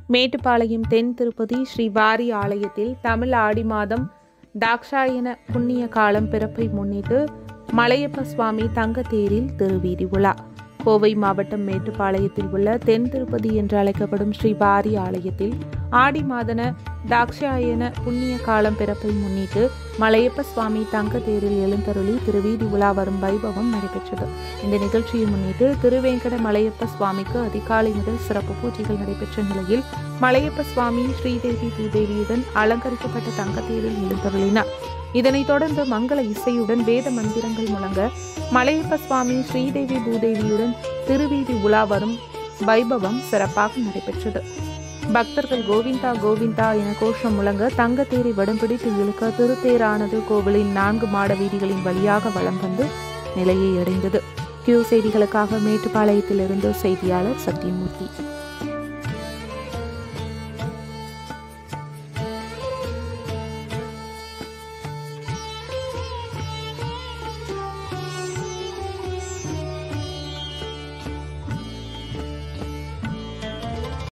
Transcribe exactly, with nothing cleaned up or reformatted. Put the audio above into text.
மேட்டுப்பாளையம் தென் திருப்பதி ஸ்ரீ வாரி ஆலயத்தில் தமிழ் ஆடி மாதம் தாக்ஷாயன புண்ணிய காலம் பிறப்பை முன்னிட்டு மலையப்ப சுவாமி தங்கத்தேரில் திருவீதி உலா. கோவை மாவட்டம் மேட்டுப்பாளையத்தில் உள்ள தென் திருப்பதி என்று அழைக்கப்படும் ஸ்ரீ வாரி ஆலயத்தில் ஆடி மாதன தாக்ஷாயன புண்ணிய காலம் பிறப்பை முன்னிட்டு மலையப்ப சுவாமி தங்கத்தேரில் எழுந்தருளி திருவீதி உலா வரும் வைபவம் நடைபெற்றது. இந்த நிகழ்ச்சியை முன்னிட்டு திருவேங்கட மலையப்ப சுவாமிக்கு அதிகாலை முதல் சிறப்பு பூஜைகள் நடைபெற்ற நிலையில் மலையப்ப சுவாமி ஸ்ரீதேவி பூதேவியுடன் அலங்கரிக்கப்பட்ட தங்கத்தேரில் எழுந்தருளினார். இதனைத் தொடர்ந்து மங்கள இசையுடன் வேத மந்திரங்கள் முழங்க மலையப்ப சுவாமி ஸ்ரீதேவி பூதேவியுடன் திருவீதி உலா வரும் வைபவம் சிறப்பாக நடைபெற்றது. பக்தர்கள் கோவிந்தா கோவிந்தா என கோஷம் முழங்க தங்கத்தேரை வடம் பிடித்து இழுக்க திருத்தேரானது கோவிலின் நான்கு மாட வீதிகளின் வழியாக வலம் வந்து நிலையை அடைந்தது. கியூ செய்திகளுக்காக மேட்டுப்பாளையத்திலிருந்து செய்தியாளர் சத்தியமூர்த்தி.